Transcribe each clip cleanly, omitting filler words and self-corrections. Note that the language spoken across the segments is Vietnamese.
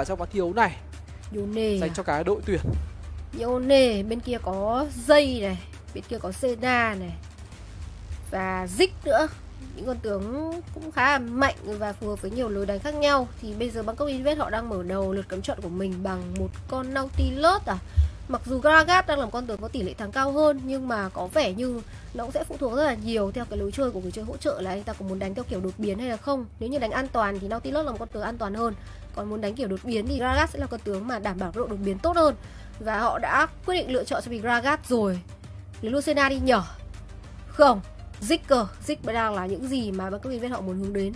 ở trong ván thi đấu này Yone dành cho cả đội tuyển. Yone, bên kia có dây này, bên kia có Senna này và Zik nữa. Những con tướng cũng khá là mạnh và phù hợp với nhiều lối đánh khác nhau. Thì bây giờ Bangkok Invest họ đang mở đầu lượt cấm chọn của mình bằng một con Nautilus Mặc dù Gragas đang là một con tướng có tỷ lệ thắng cao hơn, nhưng mà có vẻ như nó cũng sẽ phụ thuộc rất là nhiều theo cái lối chơi của người chơi hỗ trợ là anh ta có muốn đánh theo kiểu đột biến hay là không. Nếu như đánh an toàn thì Nautilus là một con tướng an toàn hơn, còn muốn đánh kiểu đột biến thì Gragas sẽ là con tướng mà đảm bảo độ đột biến tốt hơn. Và họ đã quyết định lựa chọn cho mình Gragas rồi. Lấy luôn Senna đi nhở? Không, Zik đang là những gì mà Bangkok Invest họ muốn hướng đến.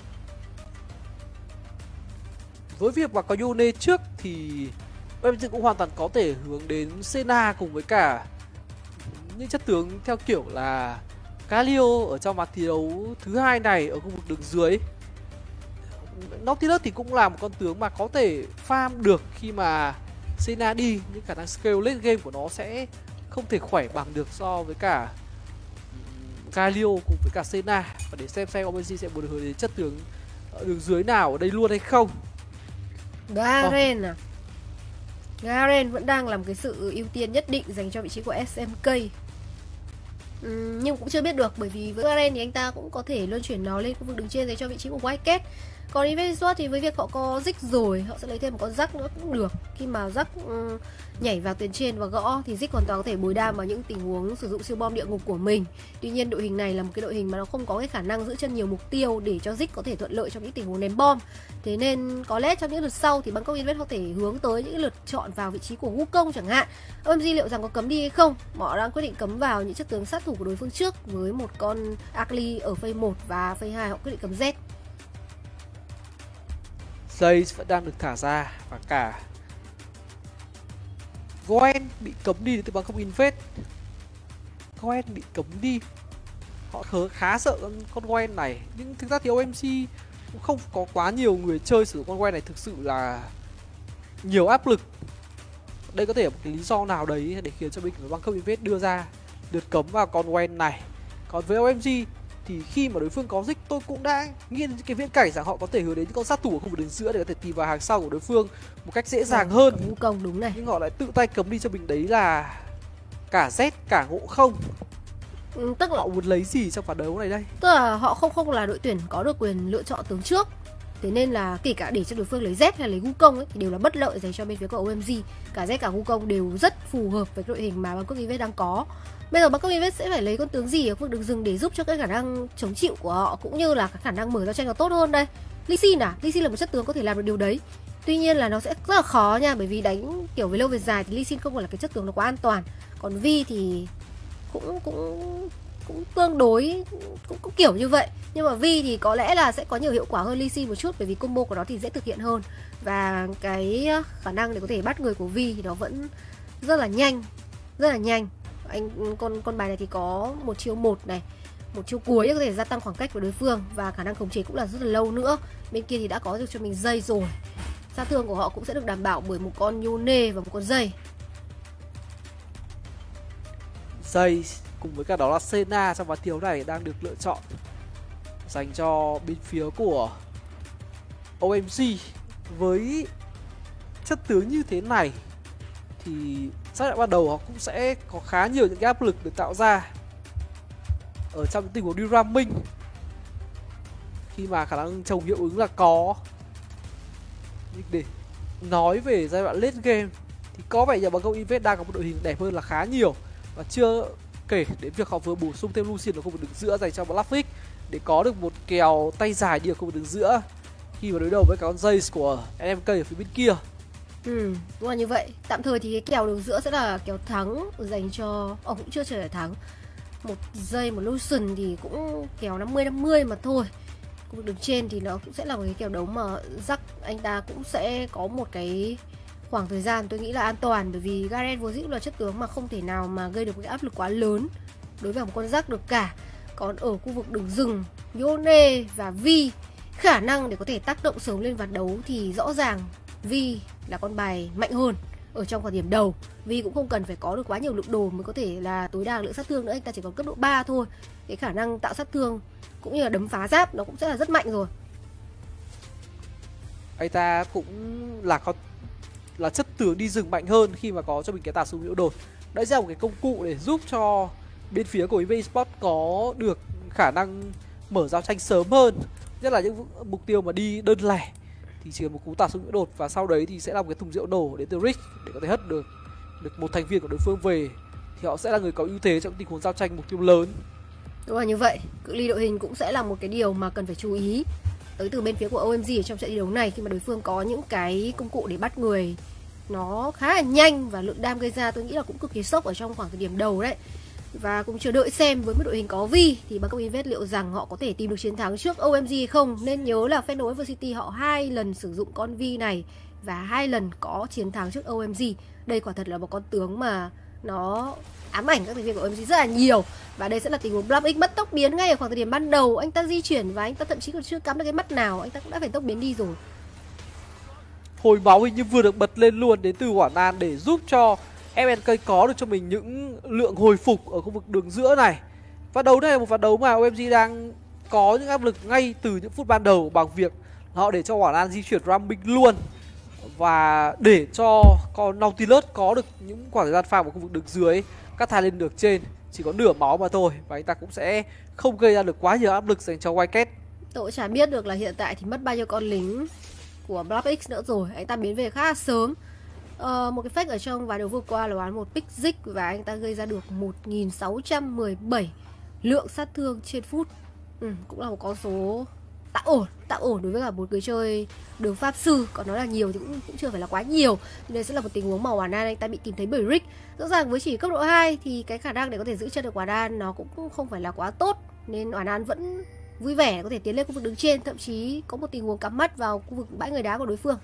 Với việc mà có Yone trước thì BMG cũng hoàn toàn có thể hướng đến Senna cùng với cả những chất tướng theo kiểu là Galio ở trong ván thi đấu thứ hai này ở khu vực đường dưới. Nautilus thì cũng là một con tướng mà có thể farm được khi mà Senna đi, nhưng khả năng scale late game của nó sẽ không thể khỏe bằng được so với cả Galio cùng với cả Senna. Và để xem OMG sẽ muốn hướng đến chất tướng ở đường dưới nào ở đây luôn hay không. Garen Garen vẫn đang làm cái sự ưu tiên nhất định dành cho vị trí của SMK. Nhưng cũng chưa biết được, bởi vì với Garen thì anh ta cũng có thể luân chuyển nó lên khu vực đường trên dành cho vị trí của Wildcat. Còn Invest thì với việc họ có Zik rồi, họ sẽ lấy thêm một con Jack nữa cũng được. Khi mà Jack nhảy vào tuyến trên và gõ thì Zik hoàn toàn có thể bồi đam vào những tình huống sử dụng siêu bom địa ngục của mình. Tuy nhiên đội hình này là một cái đội hình mà nó không có cái khả năng giữ chân nhiều mục tiêu để cho Zik có thể thuận lợi trong những tình huống ném bom. Thế nên có lẽ trong những lượt sau thì Bangkok Invest có thể hướng tới những lượt chọn vào vị trí của Wukong chẳng hạn. OMG liệu rằng có cấm đi hay không? Họ đang quyết định cấm vào những chất tướng sát thủ của đối phương trước với một con Akali ở phase 1 và phase 2 họ quyết định cấm Z. Dây vẫn đang được thả ra và cả Gwen bị cấm đi từ Bangkok Invest. Gwen bị cấm đi, họ khá sợ con Gwen này, nhưng thực ra thì OMG cũng không có quá nhiều người chơi sử dụng con Gwen này thực sự là nhiều áp lực. Đây có thể là một cái lý do nào đấy để khiến cho bên Bangkok Invest đưa ra lượt cấm vào con Gwen này. Còn với OMG thì khi mà đối phương có Zik, tôi cũng đã nghĩ đến cái viễn cảnh rằng họ có thể hướng đến những con sát thủ ở khu vực đường giữa để có thể tìm vào hàng sau của đối phương một cách dễ dàng hơn. Công đúng này. Nhưng họ lại tự tay cấm đi cho mình đấy là cả Z cả Ngộ Không. Tức là họ muốn lấy gì trong ván đấu này đây? Tức là họ không là đội tuyển có được quyền lựa chọn tướng trước. Thế nên là kể cả để cho đối phương lấy Z hay lấy Wukong ấy thì đều là bất lợi dành cho bên phía của OMG. Cả Z cả Wukong đều rất phù hợp với đội hình mà Bangkok Invest đang có. Bây giờ Bangkok Invest sẽ phải lấy con tướng gì ở khu vực đường rừng để giúp cho cái khả năng chống chịu của họ cũng như là cái khả năng mở ra tranh nó tốt hơn đây. Lee Sin Lee Sin là một chất tướng có thể làm được điều đấy. Tuy nhiên là nó sẽ rất là khó nha, bởi vì đánh kiểu về lâu về dài thì Lee Sin không phải là cái chất tướng nó quá an toàn. Còn Vi thì cũng tương đối cũng kiểu như vậy. Nhưng mà Vi thì có lẽ là sẽ có nhiều hiệu quả hơn Lee Sin một chút, bởi vì combo của nó thì dễ thực hiện hơn. Và cái khả năng để có thể bắt người của Vi thì nó vẫn rất là nhanh. Con bài này thì có một chiêu 1 này, một chiêu cuối có thể gia tăng khoảng cách với đối phương và khả năng khống chế cũng là rất là lâu nữa. Bên kia thì đã có được cho mình dây rồi. Sát thương của họ cũng sẽ được đảm bảo bởi một con Yone và một con dây. Dây cùng với cả đó là Senna trong ván thiếu này đang được lựa chọn dành cho bên phía của OMG. Với chất tướng như thế này thì giai đoạn ban đầu họ cũng sẽ có khá nhiều những cái áp lực được tạo ra ở trong những tình huống đi ramming, khi mà khả năng trồng hiệu ứng là có. Nhưng để nói về giai đoạn late game thì có vẻ như Bangkok Invest đang có một đội hình đẹp hơn là khá nhiều. Và chưa kể đến việc họ vừa bổ sung thêm Lucian ở khu vực đường giữa dành cho Blackfish để có được một kèo tay dài đi ở khu vực đường giữa khi mà đối đầu với cả con dây của NMK ở phía bên kia. Đúng là như vậy. Tạm thời thì cái kèo đường giữa sẽ là kèo thắng dành cho... cũng chưa trở lại thắng. Một dây, một Lucian thì cũng kèo 50-50 mà thôi. Khu vực đường trên thì nó cũng sẽ là một cái kèo đấu mà Jack anh ta cũng sẽ có một cái khoảng thời gian tôi nghĩ là an toàn, bởi vì Garen vốn dĩ là chất tướng mà không thể nào mà gây được một cái áp lực quá lớn đối với một con Jack được cả. Còn ở khu vực đường rừng, Yone và Vi khả năng để có thể tác động sớm lên ván đấu thì rõ ràng Vi là con bài mạnh hơn ở trong khoảng điểm đầu. Vi cũng không cần phải có được quá nhiều lượng đồ mới có thể là tối đa lượng sát thương nữa, anh ta chỉ có cấp độ 3 thôi. Cái khả năng tạo sát thương cũng như là đấm phá giáp nó cũng sẽ là rất mạnh rồi. Anh ta cũng là con là chất tướng đi rừng mạnh hơn khi mà có cho mình cái tà súng nhiễu đột. Đấy sẽ là một cái công cụ để giúp cho bên phía của EV Esports có được khả năng mở giao tranh sớm hơn, nhất là những mục tiêu mà đi đơn lẻ thì chỉ cần một cú tạt súng nhiễu đột, và sau đấy thì sẽ là một cái thùng rượu nổ đến từ Rick để có thể hất được một thành viên của đối phương về, thì họ sẽ là người có ưu thế trong tình huống giao tranh mục tiêu lớn. Đúng là như vậy, cự ly đội hình cũng sẽ là một cái điều mà cần phải chú ý tới từ bên phía của OMG ở trong trận thi đấu này, khi mà đối phương có những cái công cụ để bắt người nó khá là nhanh, và lượng đam gây ra tôi nghĩ là cũng cực kỳ sốc ở trong khoảng thời điểm đầu đấy. Và cũng chờ đợi xem với một đội hình có Vi thì Bangkok Invest liệu rằng họ có thể tìm được chiến thắng trước OMG hay không. Nên nhớ là Fnatic University họ 2 lần sử dụng con Vi này và 2 lần có chiến thắng trước OMG. Đây quả thật là một con tướng mà nó ám ảnh các thành viên của OMG rất là nhiều. Và đây sẽ là tình huống Black X mất tốc biến ngay ở khoảng thời điểm ban đầu. Anh ta di chuyển và anh ta thậm chí còn chưa cắm được cái mắt nào, anh ta cũng đã phải tốc biến đi rồi. Hồi máu hình như vừa được bật lên luôn đến từ Quả Nan để giúp cho FNK có được cho mình những lượng hồi phục ở khu vực đường giữa này. Ván đấu này là một ván đấu mà OMG đang có những áp lực ngay từ những phút ban đầu bằng việc họ để cho Quả Nan di chuyển ramming luôn, và để cho con Nautilus có được những khoảng thời gian farm ở khu vực đường dưới, cắt thai lên được trên chỉ có nửa máu mà thôi, và anh ta cũng sẽ không gây ra được quá nhiều áp lực dành cho Wildcat. Tôi chả biết được là hiện tại thì mất bao nhiêu con lính của Black X nữa rồi. Anh ta biến về khá là sớm. Một cái fake ở trong ván đấu vừa qua là bán một pick zick và anh ta gây ra được 1617 lượng sát thương trên phút. Cũng là một con số tạm ổn đối với cả một người chơi đường pháp sư. Còn nói là nhiều thì cũng chưa phải là quá nhiều. Đây sẽ là một tình huống mà Quả Nan anh ta bị tìm thấy bởi Rick. Rõ ràng với chỉ cấp độ 2 thì cái khả năng để có thể giữ chân được Quả Nan nó cũng không phải là quá tốt, nên Quả Nan vẫn vui vẻ có thể tiến lên khu vực đứng trên, thậm chí có một tình huống cắm mắt vào khu vực bãi người đá của đối phương.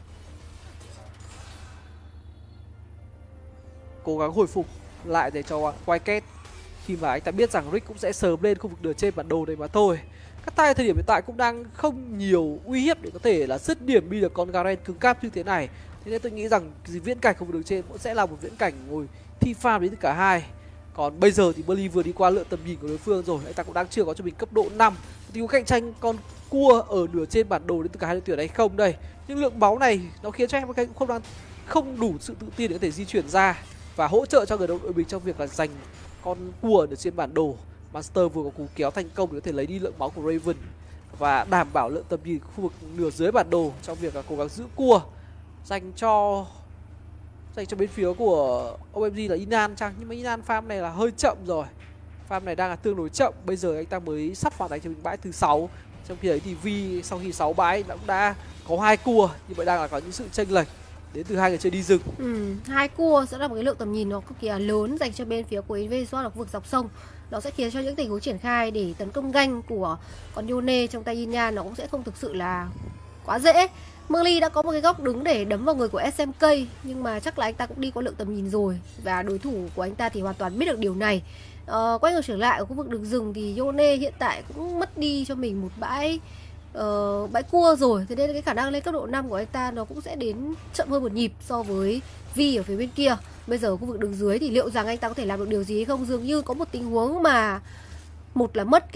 Cố gắng hồi phục lại để cho Wildcat, khi mà anh ta biết rằng Rick cũng sẽ sớm lên khu vực đường trên bản đồ này mà thôi. Các tay thời điểm hiện tại cũng đang không nhiều uy hiếp để có thể là dứt điểm đi được con Garen cứng cáp như thế này. Thế nên tôi nghĩ rằng viễn cảnh khu vực đường trên cũng sẽ là một viễn cảnh ngồi thi farm đến từ cả hai. Còn bây giờ thì Burly vừa đi qua lượng tầm nhìn của đối phương rồi, anh ta cũng đang chưa có cho mình cấp độ 5. Thì có cạnh tranh con cua ở nửa trên bản đồ đến từ cả hai đội tuyển hay không đây. Nhưng lượng máu này nó khiến cho em cũng không đủ sự tự tin để có thể di chuyển ra và hỗ trợ cho người đồng đội mình trong việc là giành con cua ở trên bản đồ. Master vừa có cú kéo thành công để có thể lấy đi lượng máu của Raven và đảm bảo lượng tầm nhìn khu vực nửa dưới bản đồ trong việc là cố gắng giữ cua dành cho bên phía của OMG là Inan chăng. Nhưng mà Inan farm này là hơi chậm rồi, farm này đang là tương đối chậm. Bây giờ anh ta mới sắp hoàn thành cho mình bãi thứ 6, trong khi đấy thì Vi sau khi 6 bãi cũng đã có 2 cua, như vậy đang là có những sự chênh lệch đến từ hai người chơi đi rừng. 2 cua sẽ là một cái lượng tầm nhìn nó cực kỳ là lớn dành cho bên phía của Invasion ở khu vực dọc sông. Nó sẽ khiến cho những tình huống triển khai để tấn công ganh của con Yone trong tay Yin Nhan nó cũng sẽ không thực sự là quá dễ. Merly đã có một cái góc đứng để đấm vào người của SMK, nhưng mà chắc là anh ta cũng đi có lượng tầm nhìn rồi, và đối thủ của anh ta thì hoàn toàn biết được điều này. Quay ngược trở lại ở khu vực đường rừng thì Yone hiện tại cũng mất đi cho mình một bãi cua rồi, thế nên cái khả năng lên cấp độ 5 của anh ta nó cũng sẽ đến chậm hơn một nhịp so với Vi ở phía bên kia. Bây giờ ở khu vực đường dưới thì liệu rằng anh ta có thể làm được điều gì hay không? Dường như có một tình huống mà một là mất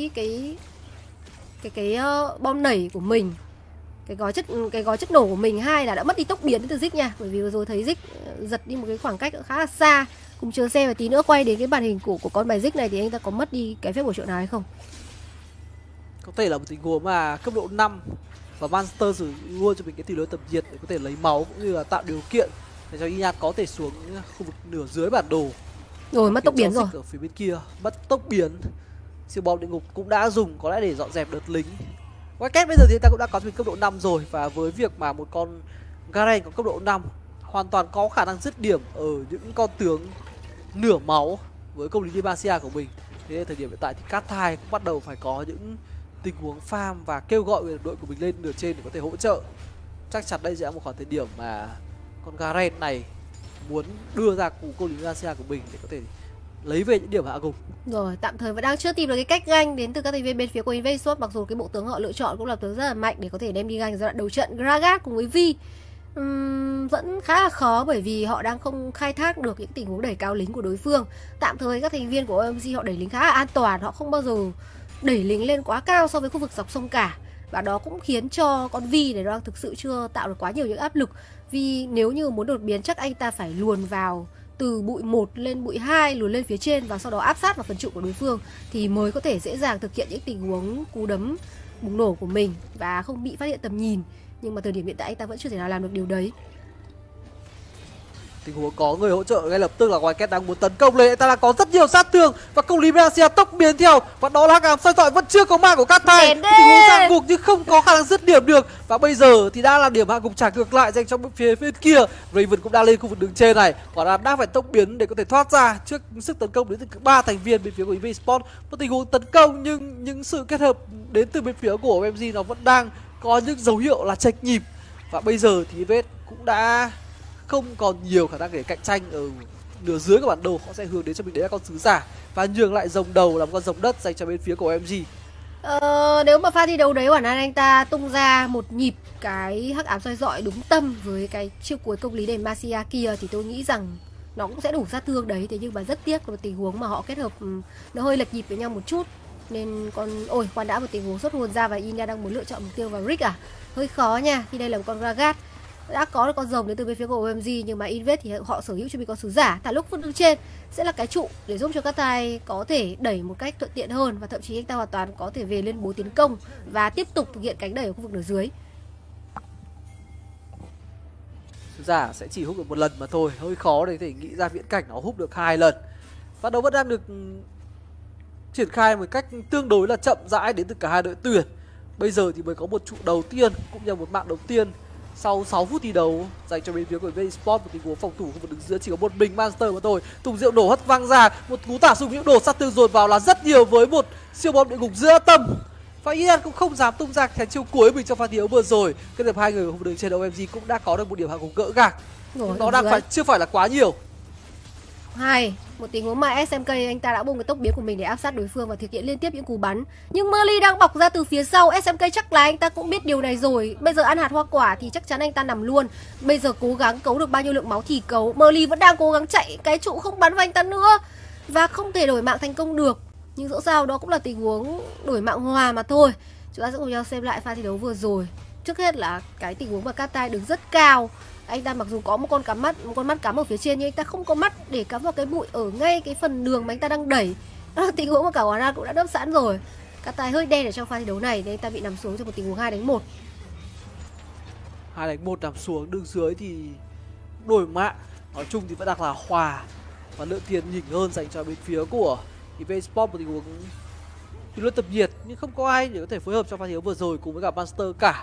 cái bom nảy của mình, cái gói chất nổ của mình, hai là đã mất đi tốc biến từ Zik nha, bởi vì vừa rồi thấy Zik giật đi một cái khoảng cách khá là xa. Cùng chờ xem và tí nữa quay đến cái màn hình của con bài Zik này thì anh ta có mất đi cái phép bổ trợ nào hay không. Có thể là một tình huống mà cấp độ 5 và Monster sử luôn cho mình cái tỷ lệ tầm nhiệt để có thể lấy máu cũng như là tạo điều kiện để cho Ian có thể xuống khu vực nửa dưới bản đồ. Rồi mất tốc biến rồi. Ở phía bên kia mất tốc biến. Siêu bom địa ngục cũng đã dùng có lẽ để dọn dẹp đợt lính. Wildcat bây giờ thì ta cũng đã có cho mình cấp độ 5 rồi, và với việc mà một con Garen có cấp độ 5 hoàn toàn có khả năng dứt điểm ở những con tướng nửa máu với công lý Demacia của mình. Thế nên thời điểm hiện tại thì Katai cũng bắt đầu phải có những tình huống farm và kêu gọi người đội của mình lên nửa trên để có thể hỗ trợ. Chắc chắn đây sẽ là một khoảng thời điểm mà con Garen này muốn đưa ra cú công lý Demacia của mình để có thể lấy về những điểm hạ gục. Rồi, tạm thời vẫn đang chưa tìm được cái cách ganh đến từ các thành viên bên phía của Invasion, mặc dù cái bộ tướng họ lựa chọn cũng là tướng rất là mạnh để có thể đem đi ganh giai đoạn đầu trận. Gragas cùng với Vi vẫn khá là khó bởi vì họ đang không khai thác được những tình huống đẩy cao lính của đối phương. Tạm thời các thành viên của OMG họ đẩy lính khá là an toàn, họ không bao giờ đẩy lính lên quá cao so với khu vực dọc sông cả. Và đó cũng khiến cho con Vi này đang thực sự chưa tạo được quá nhiều những áp lực. Vì nếu như muốn đột biến chắc anh ta phải luồn vào từ bụi 1 lên bụi 2, luồn lên phía trên và sau đó áp sát vào phần trụ của đối phương thì mới có thể dễ dàng thực hiện những tình huống cú đấm bùng nổ của mình và không bị phát hiện tầm nhìn. Nhưng mà thời điểm hiện tại anh ta vẫn chưa thể nào làm được điều đấy. Tình huống có người hỗ trợ ngay lập tức là Wildcat đang muốn tấn công lên, anh ta đang có rất nhiều sát thương và công lý Malaysia tốc biến theo, và đó là hắc ám soi dọi vẫn chưa có ma của Katai. Tình huống dạng gục nhưng không có khả năng dứt điểm được, và bây giờ thì đã là điểm hạ gục trả ngược lại dành cho phía bên kia. Raven cũng đang lên khu vực đường trên này, quả là đang phải tốc biến để có thể thoát ra trước sức tấn công đến từ 3 thành viên bên phía của EV Sport. Một tình huống tấn công nhưng những sự kết hợp đến từ bên phía của OMG nó vẫn đang có những dấu hiệu là chệch nhịp, và bây giờ thì EV cũng đã không còn nhiều khả năng để cạnh tranh ở nửa dưới của bản đồ. Họ sẽ hướng đến cho mình đấy là con sứ giả và nhường lại rồng đầu làm con rồng đất dành cho bên phía của OMG. Nếu mà pha thi đấu đấy quả nan anh ta tung ra một nhịp cái hắc ám soi dọi đúng tâm với cái chiêu cuối công lý đền Masia kia thì tôi nghĩ rằng nó cũng sẽ đủ sát thương đấy. Thế nhưng mà rất tiếc là một tình huống mà họ kết hợp nó hơi lệch nhịp với nhau một chút, nên ôi khoan đã, một tình huống xuất hồn ra và Inya đang muốn lựa chọn mục tiêu vào Rick à, hơi khó nha. Khi đây là một con Gragas đã có được con rồng đến từ bên phía của OMG, nhưng mà Invest thì họ sở hữu cho mình con sứ giả. Thả lúc phân đứng trên sẽ là cái trụ để giúp cho Katai có thể đẩy một cách thuận tiện hơn, và thậm chí anh ta hoàn toàn có thể về lên bố tiến công và tiếp tục thực hiện cánh đẩy ở khu vực nửa dưới. Sứ giả sẽ chỉ hút được một lần mà thôi, hơi khó để có thể nghĩ ra viễn cảnh nó hút được 2 lần. Và đấu vẫn đang được triển khai một cách tương đối là chậm rãi đến từ cả hai đội tuyển. Bây giờ thì mới có một trụ đầu tiên cũng như một mạng đầu tiên sau 6 phút thi đấu dành cho bên phía của VeSports. Một tình huống phòng thủ khu vực đứng giữa chỉ có một mình Monster mà thôi. Thùng rượu nổ hất văng ra, một cú tả súng hiệu đổ sát thương dồn vào là rất nhiều với một siêu bom địa ngục giữa tâm. Và Ian cũng không dám tung ra cái chiêu cuối mình trong pha thi đấu vừa rồi. Kết hợp hai người ở khu vực đường trên, OMG cũng đã có được một điểm hạ gục gỡ gạc. Nhưng nó đang chưa phải là quá nhiều. Một tình huống mà SMK anh ta đã bung cái tốc biến của mình để áp sát đối phương và thực hiện liên tiếp những cú bắn. Nhưng Merly đang bọc ra từ phía sau, SMK chắc là anh ta cũng biết điều này rồi. Bây giờ ăn hạt hoa quả thì chắc chắn anh ta nằm luôn. Bây giờ cố gắng cấu được bao nhiêu lượng máu thì cấu. Merly vẫn đang cố gắng chạy, cái trụ không bắn vào anh ta nữa và không thể đổi mạng thành công được. Nhưng dẫu sao đó cũng là tình huống đổi mạng hòa mà thôi. Chúng ta sẽ cùng nhau xem lại pha thi đấu vừa rồi. Trước hết là cái tình huống mà Katai đứng rất cao. Anh ta mặc dù có một con mắt cắm ở phía trên nhưng anh ta không có mắt để cắm vào cái bụi ở ngay cái phần đường mà anh ta đang đẩy. Đó là tình huống mà cả quả ra cũng đã đớp sẵn rồi. Katai hơi đen ở trong pha thi đấu này nên anh ta bị nằm xuống trong một tình huống 2-1. 2-1 nằm xuống, đường dưới thì đổi mạng. Nói chung thì vẫn đang là hòa và lượng tiền nhỉnh hơn dành cho bên phía của VeSports. Một tình huống thì luôn tập nhiệt nhưng không có ai để có thể phối hợp trong pha thi đấu vừa rồi cùng với cả Monster cả.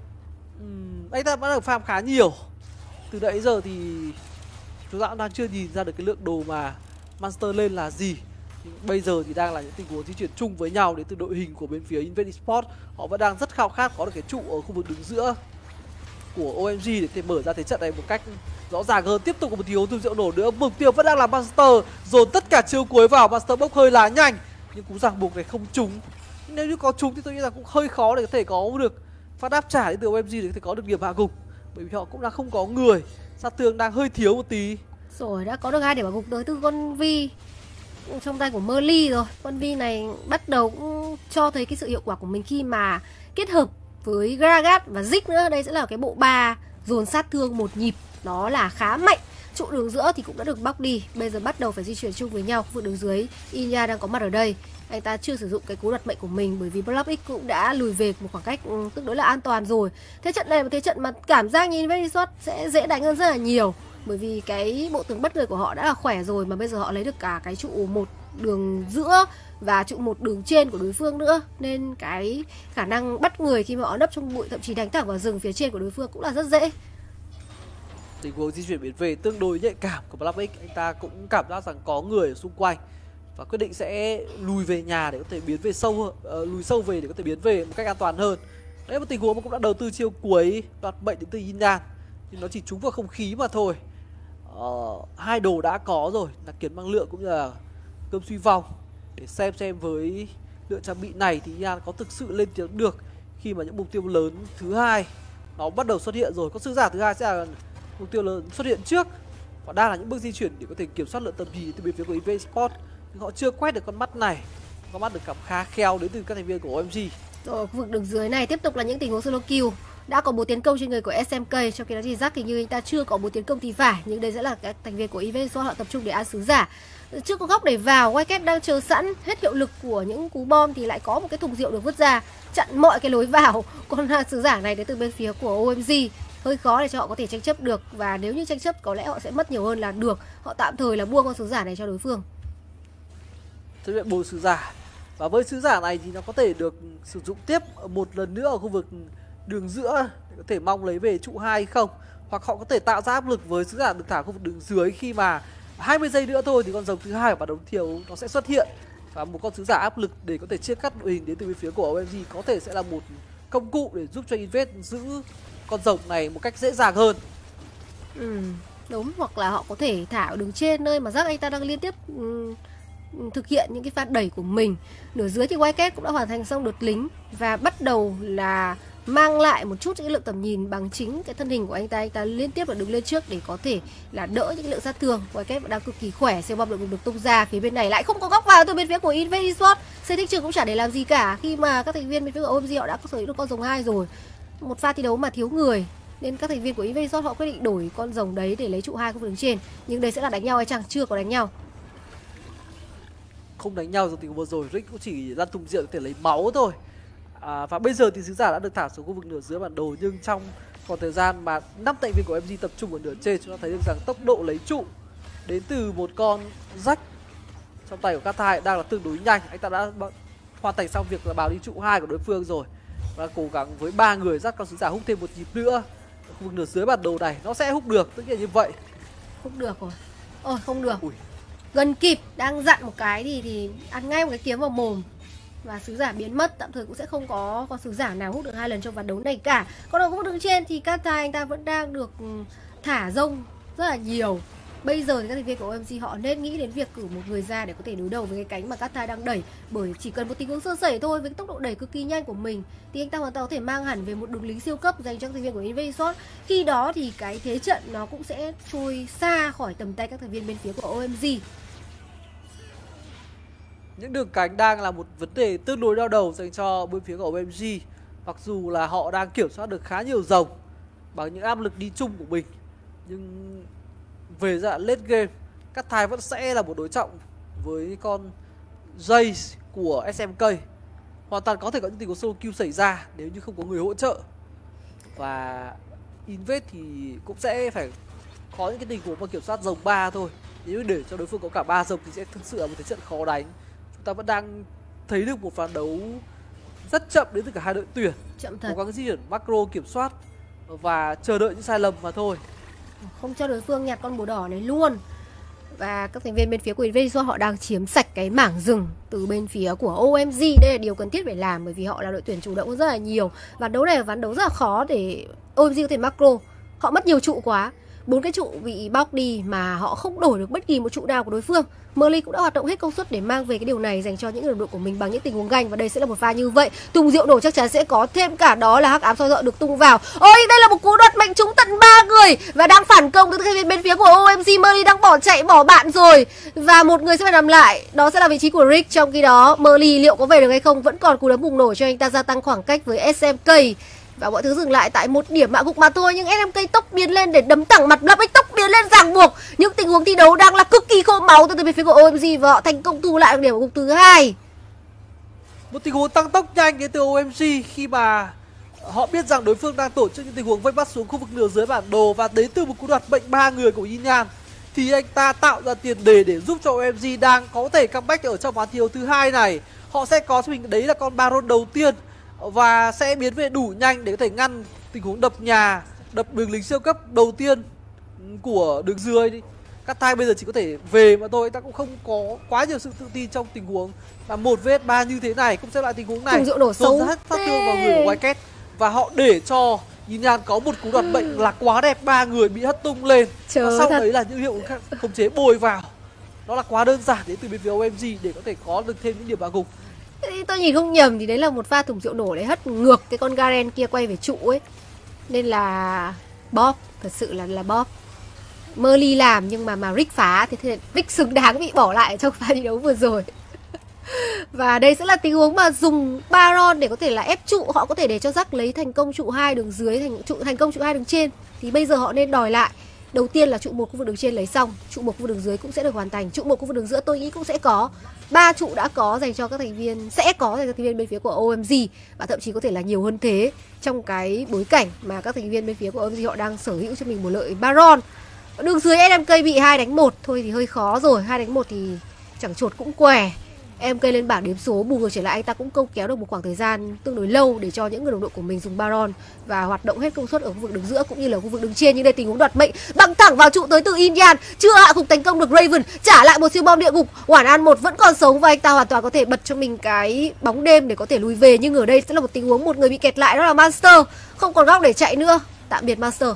Anh ta vẫn được farm khá nhiều. Từ nãy giờ thì chúng ta cũng đang chưa nhìn ra được cái lượng đồ mà Monster lên là gì. Nhưng bây giờ thì đang là những tình huống di chuyển chung với nhau đến từ đội hình của bên phía VeSports. Họ vẫn đang rất khao khát có được cái trụ ở khu vực đứng giữa của OMG để có thể mở ra thế trận này một cách rõ ràng hơn. Tiếp tục có một tình huống thùng rượu nổ nữa. Mục tiêu vẫn đang là Monster, dồn tất cả chiêu cuối vào. Monster bốc hơi là nhanh nhưng cú ràng buộc này không trúng. Nếu như có trúng thì tôi nghĩ là cũng hơi khó để có thể có được phát đáp trả đến từ OMG để có thể có được điểm hạ gục, bởi vì họ cũng đã không có người, sát thương đang hơi thiếu một tí. Rồi đã có được 2 điểm hạ gục tới từ con Vi trong tay của Merly rồi. Con Vi này bắt đầu cũng cho thấy cái sự hiệu quả của mình khi mà kết hợp với Gragas và Zik nữa. Đây sẽ là cái bộ ba dồn sát thương một nhịp, nó là khá mạnh. Trụ đường giữa thì cũng đã được bóc đi. Bây giờ bắt đầu phải di chuyển chung với nhau. Khu vực đường dưới, Inya đang có mặt ở đây. Anh ta chưa sử dụng cái cú đoạt mệnh của mình bởi vì Block X cũng đã lùi về một khoảng cách tương đối là an toàn rồi. Thế trận này là một thế trận mà cảm giác nhìn VeSports sẽ dễ đánh hơn rất là nhiều, bởi vì cái bộ tướng bắt người của họ đã là khỏe rồi, mà bây giờ họ lấy được cả cái trụ một đường giữa và trụ một đường trên của đối phương nữa, nên cái khả năng bắt người khi mà họ nấp trong bụi, thậm chí đánh thẳng vào rừng phía trên của đối phương cũng là rất dễ. Tình huống di chuyển biến về tương đối nhạy cảm của Block X, anh ta cũng cảm giác rằng có người ở xung quanh và quyết định sẽ lùi về nhà để có thể biến về sâu, lùi sâu về để có thể biến về một cách an toàn hơn. Đấy, một tình huống mà cũng đã đầu tư chiêu cuối đoạt mệnh đến từ Yinan, nhưng nó chỉ trúng vào không khí mà thôi. Hai đồ đã có rồi là kiến năng lượng cũng như là cơm suy vong. Để xem với lượng trang bị này thì Yinan có thực sự lên tiếng được khi mà những mục tiêu lớn thứ hai nó bắt đầu xuất hiện rồi. Có sứ giả thứ hai sẽ là mục tiêu lớn xuất hiện trước và đang là những bước di chuyển để có thể kiểm soát lượng tầm nhìn từ bên phía của VeSports. Nhưng họ chưa quét được con mắt này. Con mắt được cảm khá khéo đến từ các thành viên của OMG. Rồi khu vực đường dưới này tiếp tục là những tình huống solo kill. Đã có 4 tiến công trên người của SMK, trong khi đó thì Jack hình như anh ta chưa có 4 tiến công thì phải, nhưng đây sẽ là các thành viên của Invasion họ tập trung để ăn sứ giả. Chưa có góc để vào, Wildcat đang chờ sẵn, hết hiệu lực của những cú bom thì lại có một cái thùng rượu được vứt ra chặn mọi cái lối vào. Con sứ giả này đến từ bên phía của OMG, hơi khó để cho họ có thể tranh chấp được, và nếu như tranh chấp có lẽ họ sẽ mất nhiều hơn là được. Họ tạm thời là buông con sứ giả này cho đối phương. Chấp nhận bồi sứ giả, và với sứ giả này thì nó có thể được sử dụng tiếp một lần nữa ở khu vực đường giữa để có thể mong lấy về trụ 2 hay không, hoặc họ có thể tạo ra áp lực với sứ giả được thả khu vực đường dưới, khi mà 20 giây nữa thôi thì con rồng thứ hai của đấu thiếu nó sẽ xuất hiện, và một con sứ giả áp lực để có thể chia cắt đội hình đến từ bên phía của OMG có thể sẽ là một công cụ để giúp cho Invade giữ con rồng này một cách dễ dàng hơn. Đúng, hoặc là họ có thể thả ở đường trên nơi mà Jack anh ta đang liên tiếp thực hiện những cái pha đẩy của mình. Nửa dưới thì Wildcat cũng đã hoàn thành xong đợt lính và bắt đầu là mang lại một chút cái lượng tầm nhìn bằng chính cái thân hình của anh ta liên tiếp là đứng lên trước để có thể là đỡ những cái lượng sát thương. Wildcat vẫn đang cực kỳ khỏe, siêu bom được tung ra, phía bên này lại không có góc vào từ bên phía của Invasion. Xây thích trường cũng chả để làm gì cả, khi mà các thành viên bên phía của OMG họ đã có sở hữu được con rồng 2 rồi. Một pha thi đấu mà thiếu người nên các thành viên của Invasion họ quyết định đổi con rồng đấy để lấy trụ 2 khu vực trên. Nhưng đây sẽ là đánh nhau hay chẳng? Chưa có đánh nhau. Không đánh nhau, rồi tình vừa rồi Rick cũng chỉ lăn thùng rượu để thể lấy máu thôi. Và bây giờ thì sứ giả đã được thả xuống khu vực nửa dưới bản đồ, nhưng trong khoảng thời gian mà 5 thành viên của MG tập trung ở nửa trên, chúng ta thấy được rằng tốc độ lấy trụ đến từ một con rách trong tay của Katai đang là tương đối nhanh. Anh ta đã hoàn thành xong việc là bào đi trụ 2 của đối phương rồi, và cố gắng với 3 người dắt con sứ giả hút thêm một nhịp nữa. Khu vực nửa dưới bản đồ này nó sẽ hút được, tất nhiên như vậy. Hút được rồi. Ôi không được. Ui. Gần kịp, đang dặn một cái thì ăn ngay một cái kiếm vào mồm và sứ giả biến mất. Tạm thời cũng sẽ không có con sứ giả nào hút được 2 lần trong ván đấu này cả. Còn ở khu vực đứng trên thì Katai anh ta vẫn đang được thả rông rất là nhiều. Bây giờ thì các thành viên của OMG họ nên nghĩ đến việc cử một người ra để có thể đối đầu với cái cánh mà Katai đang đẩy. Bởi chỉ cần một tình huống sơ sẩy thôi, với cái tốc độ đẩy cực kỳ nhanh của mình thì anh ta hoàn toàn có thể mang hẳn về một đường lính siêu cấp dành cho các thành viên của Invasion. Khi đó thì cái thế trận nó cũng sẽ trôi xa khỏi tầm tay các thành viên bên phía của OMG. Những đường cánh đang là một vấn đề tương đối đau đầu dành cho bên phía của OMG. Mặc dù là họ đang kiểm soát được khá nhiều rồng bằng những áp lực đi chung của mình, nhưng về dạng late game, Katai vẫn sẽ là một đối trọng với con Jace của SMK. Hoàn toàn có thể có những tình huống solo kill xảy ra nếu như không có người hỗ trợ. Và Invade thì cũng sẽ phải có những cái tình huống mà kiểm soát rồng 3 thôi. Nếu để cho đối phương có cả 3 rồng thì sẽ thực sự là một thế trận khó đánh. Chúng ta vẫn đang thấy được một ván đấu rất chậm đến từ cả hai đội tuyển. Chậm thật. Cố gắng di chuyển macro kiểm soát và chờ đợi những sai lầm mà thôi. Không cho đối phương nhặt con bồ đỏ này luôn. Và các thành viên bên phía của Invasion họ đang chiếm sạch cái mảng rừng từ bên phía của OMG. Đây là điều cần thiết phải làm, bởi vì họ là đội tuyển chủ động rất là nhiều. Ván đấu này là ván đấu rất là khó để OMG có thể macro. Họ mất nhiều trụ quá, 4 cái trụ bị bóc đi mà họ không đổi được bất kỳ một trụ nào của đối phương. Merlin cũng đã hoạt động hết công suất để mang về cái điều này dành cho những đồng đội của mình bằng những tình huống ganh, và đây sẽ là một pha như vậy. Thùng rượu nổ chắc chắn sẽ có thêm cả đó là hắc ám soi dọi được tung vào. Ôi, đây là một cú đoạt mệnh trúng tận 3 người và đang phản công từ bên phía của OMG. Merlin đang bỏ chạy bỏ bạn rồi và một người sẽ phải nằm lại, đó sẽ là vị trí của Rick. Trong khi đó Merlin liệu có về được hay không, vẫn còn cú đấm bùng nổ cho anh ta gia tăng khoảng cách với SMK. Và mọi thứ dừng lại tại một điểm mạ gục mà thôi. Nhưng SMK tốc biến lên để đấm thẳng mặt Blap, tốc biến lên ràng buộc. Những tình huống thi đấu đang là cực kỳ khô máu từ bên phía của OMG, và họ thành công thu lại điểm gục thứ 2. Một tình huống tăng tốc nhanh đến từ OMG khi mà họ biết rằng đối phương đang tổ chức những tình huống vây bắt xuống khu vực nửa dưới bản đồ, và đến từ một cú đoạt mệnh 3 người của Yin Nhan thì anh ta tạo ra tiền đề để giúp cho OMG đang có thể comeback ở trong ván thi đấu thứ 2 này. Họ sẽ có cho mình đấy là con Baron đầu tiên và sẽ biến về đủ nhanh để có thể ngăn tình huống đập nhà, đập đường lính siêu cấp đầu tiên của đường dưới đi. Katai bây giờ chỉ có thể về mà thôi, ta cũng không có quá nhiều sự tự tin trong tình huống là 1vs3 như thế này. Cũng xem lại tình huống này, nổ xấu sát thương vào người của Wildcat và họ để cho Yin Nhan có một cú đoạt mệnh là quá đẹp, 3 người bị hất tung lên. Và sau đấy là những hiệu ứng khống chế bồi vào. Đó là quá đơn giản đến từ bên phía OMG để có thể có được thêm những điểm hạ gục. Tôi nhìn không nhầm thì đấy là một pha thùng rượu nổ để hất ngược cái con Garen kia quay về trụ ấy. Nên là bóp, thật sự là bóp. Merlin làm nhưng mà Rick phá thì Rick xứng đáng bị bỏ lại trong pha thi đấu vừa rồi. Và đây sẽ là tình huống mà dùng Baron để có thể là ép trụ. Họ có thể để cho Jack lấy thành công trụ 2 đường dưới, thành công trụ 2 đường trên. Thì bây giờ họ nên đòi lại. Đầu tiên là trụ 1 khu vực đường trên lấy xong, trụ 1 khu vực đường dưới cũng sẽ được hoàn thành, trụ 1 khu vực đường giữa tôi nghĩ cũng sẽ có. 3 trụ đã có dành cho các thành viên, sẽ có dành cho các thành viên bên phía của OMG, và thậm chí có thể là nhiều hơn thế trong cái bối cảnh mà các thành viên bên phía của OMG họ đang sở hữu cho mình một lợi Baron. Đường dưới SMK bị 2 đánh 1 thôi thì hơi khó rồi, 2 đánh 1 thì chẳng chuột cũng què. MK lên bảng đếm số, bù ngược trở lại anh ta cũng câu kéo được một khoảng thời gian tương đối lâu để cho những người đồng đội của mình dùng Baron và hoạt động hết công suất ở khu vực đường giữa cũng như là khu vực đường trên. Nhưng đây tình huống đoạt mệnh băng thẳng vào trụ tới từ Inyan, chưa hạ gục thành công được Raven, trả lại một siêu bom địa ngục. Quản An 1 vẫn còn sống và anh ta hoàn toàn có thể bật cho mình cái bóng đêm để có thể lùi về. Nhưng ở đây sẽ là một tình huống một người bị kẹt lại, đó là Master, không còn góc để chạy nữa. Tạm biệt Master.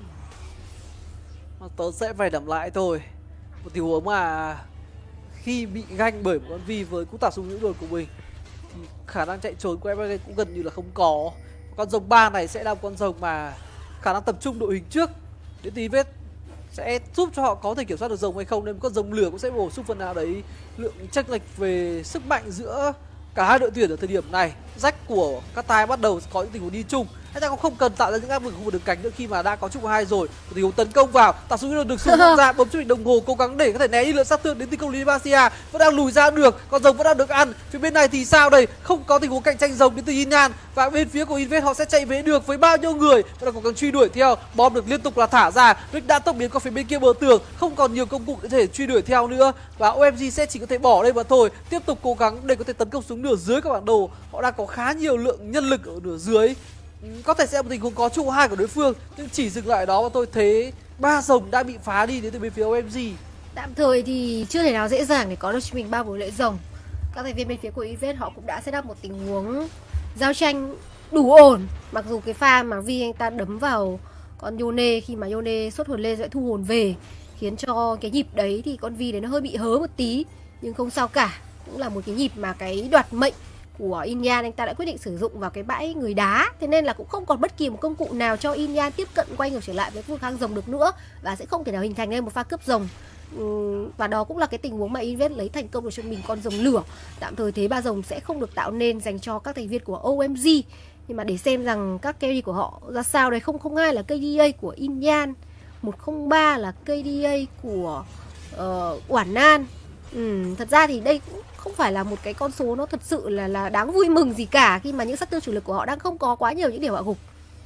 Master sẽ phải nằm lại thôi. Một tình huống mà khi bị ganh bởi một con Vi với cú tạt súng nữ đột của mình thì khả năng chạy trốn của em cũng gần như là không có. Con rồng 3 này sẽ là con rồng mà khả năng tập trung đội hình trước đến tí vết sẽ giúp cho họ có thể kiểm soát được rồng hay không, nên con rồng lửa cũng sẽ bổ sung phần nào đấy lượng chênh lệch về sức mạnh giữa cả hai đội tuyển ở thời điểm này. Rách của Katai bắt đầu có những tình huống đi chung, anh ta cũng không cần tạo ra những áp lực khu vực đường cánh nữa khi mà đã có trụ 2 rồi. Một tình huống tấn công vào, tạt súng được sử dụng ra, bấm cho mình đồng hồ cố gắng để có thể né đi lượng sát thương đến từ công lý Basia, vẫn đang lùi ra được, con rồng vẫn đang được ăn. Phía bên này thì sao đây, không có tình huống cạnh tranh rồng đến từ Inyan, và bên phía của Invest họ sẽ chạy về được với bao nhiêu người, vẫn đang cố gắng truy đuổi theo. Bom được liên tục là thả ra, Rick đã tốc biến qua phía bên kia bờ tường, không còn nhiều công cụ để thể truy đuổi theo nữa, và OMG sẽ chỉ có thể bỏ đây mà thôi, tiếp tục cố gắng để có thể tấn công xuống nửa dưới các bản đồ. Họ đang có khá nhiều lượng nhân lực ở nửa dưới, có thể sẽ là một tình huống có trụ 2 của đối phương, nhưng chỉ dừng lại đó mà tôi thấy 3 rồng đã bị phá đi đến từ bên phía OMG. Tạm thời thì chưa thể nào dễ dàng để có được cho mình 3 bộ lệ rồng. Các thành viên bên phía của Invest họ cũng đã set up một tình huống giao tranh đủ ổn. Mặc dù cái pha mà Vi anh ta đấm vào con Yone, khi mà Yone xuất hồn lên sẽ thu hồn về, khiến cho cái nhịp đấy thì con Vi đấy nó hơi bị hớ một tí, nhưng không sao cả. Cũng là một cái nhịp mà cái đoạt mệnh của Inyan anh ta đã quyết định sử dụng vào cái bãi người đá, thế nên là cũng không còn bất kỳ một công cụ nào cho Inyan tiếp cận quay ngược trở lại với khu vực hang rồng được nữa, và sẽ không thể nào hình thành nên một pha cướp rồng. Và đó cũng là cái tình huống mà Invest lấy thành công được cho mình con rồng lửa. Tạm thời thế 3 rồng sẽ không được tạo nên dành cho các thành viên của OMG, nhưng mà để xem rằng các carry của họ ra sao đây. 002 là KDA của Inyan, 103 là KDA của Quản An. Thật ra thì đây cũng không phải là một cái con số nó thật sự là đáng vui mừng gì cả, khi mà những sát thương chủ lực của họ đang không có quá nhiều những điểm hạ gục.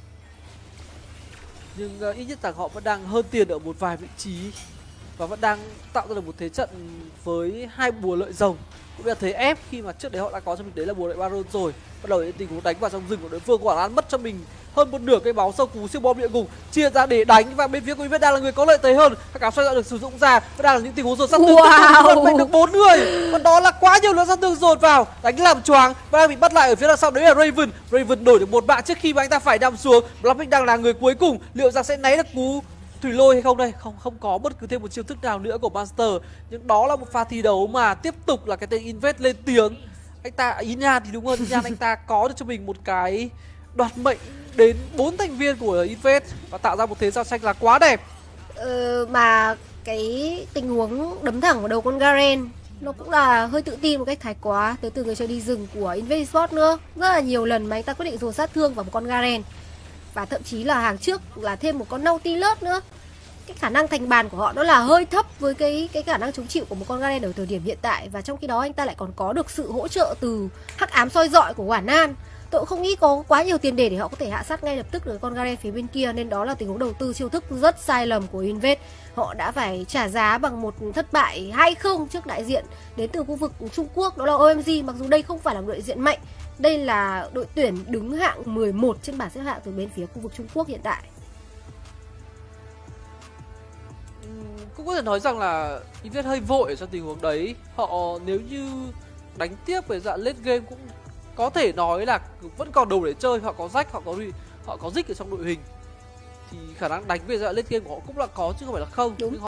Nhưng ít nhất rằng họ vẫn đang hơn tiền ở một vài vị trí và vẫn đang tạo ra được một thế trận với 2 bùa lợi rồng, cũng là thế ép khi mà trước đấy họ đã có cho mình đấy là bùa lợi Baron rồi. Bắt đầu những tình huống đánh vào trong rừng của đối phương, Quản An mất cho mình hơn một nửa cây máu sau cú siêu bom địa ngục chia ra để đánh, và bên phía của Invest đang là người có lợi thế hơn. Các cám xoay đã được sử dụng ra, vẫn đang là những tình huống dồn sát thương được 4 người, còn đó là quá nhiều lượng sát thương dồn vào, đánh làm choáng và đang bị bắt lại ở phía đằng sau đấy là Raven. Raven đổi được một mạng trước khi mà anh ta phải nằm xuống. Blackpink đang là người cuối cùng, liệu rằng sẽ né được cú thủy lôi hay không đây? Không có bất cứ thêm một chiêu thức nào nữa của Master, nhưng đó là một pha thi đấu mà tiếp tục là cái tên Invest lên tiếng. Anh ta Inyan thì đúng hơn, Inyan anh ta có được cho mình một cái đoạt mệnh đến 4 thành viên của Invest và tạo ra một thế giao tranh là quá đẹp. Mà cái tình huống đấm thẳng vào đầu con Garen nó cũng là hơi tự tin một cách thái quá tới từ người chơi đi rừng của Invest Esports nữa. Rất là nhiều lần mà anh ta quyết định dồn sát thương vào một con Garen, và thậm chí là hàng trước là thêm một con Nautilus nữa. Cái khả năng thành bàn của họ nó là hơi thấp với cái khả năng chống chịu của một con Garen ở thời điểm hiện tại, và trong khi đó anh ta lại còn có được sự hỗ trợ từ hắc ám soi dọi của Quản An. Tôi cũng không nghĩ có quá nhiều tiền để họ có thể hạ sát ngay lập tức được con Garen phía bên kia, nên đó là tình huống đầu tư chiêu thức rất sai lầm của Invest. Họ đã phải trả giá bằng một thất bại 2-0 trước đại diện đến từ khu vực Trung Quốc, đó là OMG. Mặc dù đây không phải là đội diện mạnh, đây là đội tuyển đứng hạng 11 trên bảng xếp hạng từ bên phía khu vực Trung Quốc hiện tại. Cũng có thể nói rằng là Invest hơi vội ở trong tình huống đấy. Họ nếu như đánh tiếp về dạng late game cũng có thể nói là vẫn còn đầu để chơi. Họ có rách, họ có Rick ở trong đội hình, thì khả năng đánh về dạng late game của họ cũng là có chứ không phải là không. Đúng.